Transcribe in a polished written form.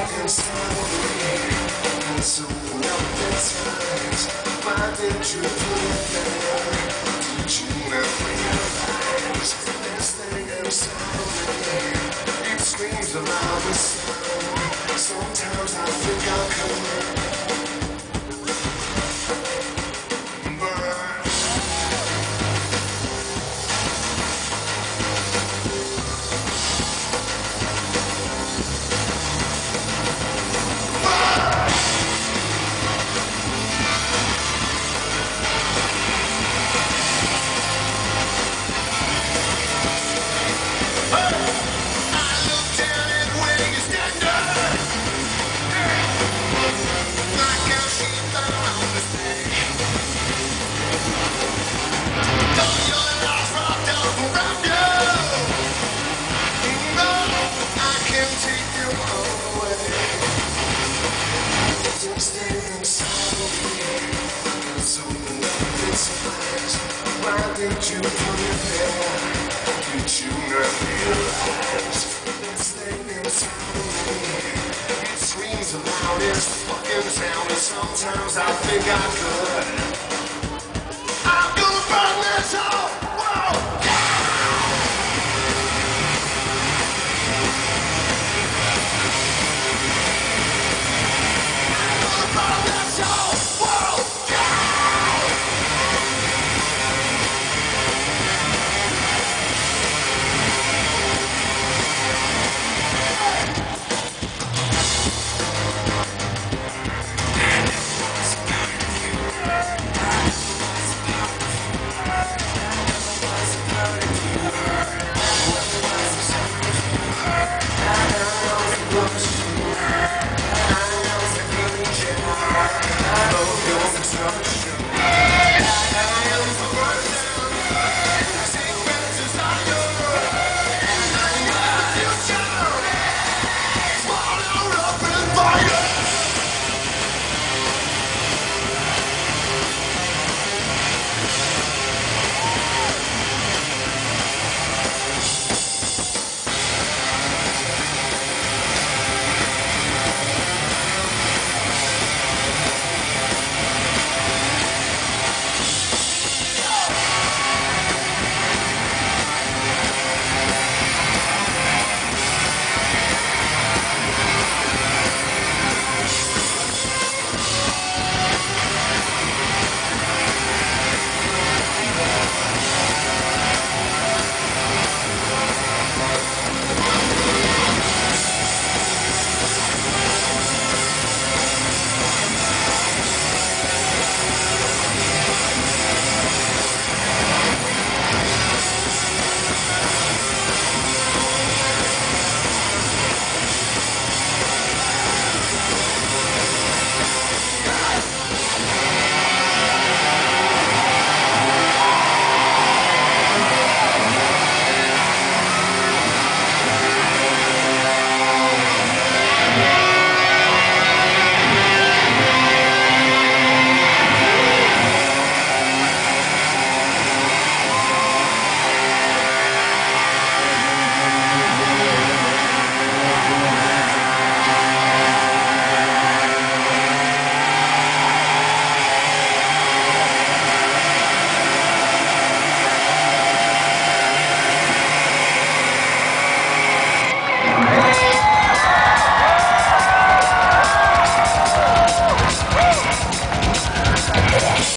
inside of me. And so nothing times. Why did you put it there? Did you not realize this thing inside of me? It screams a louder sound. Sometimes I think I could. Why did you put it there? Did you not realize this thing inside of me? It screams the loudest fucking sound, and sometimes I think I could. I'm gonna burn this all.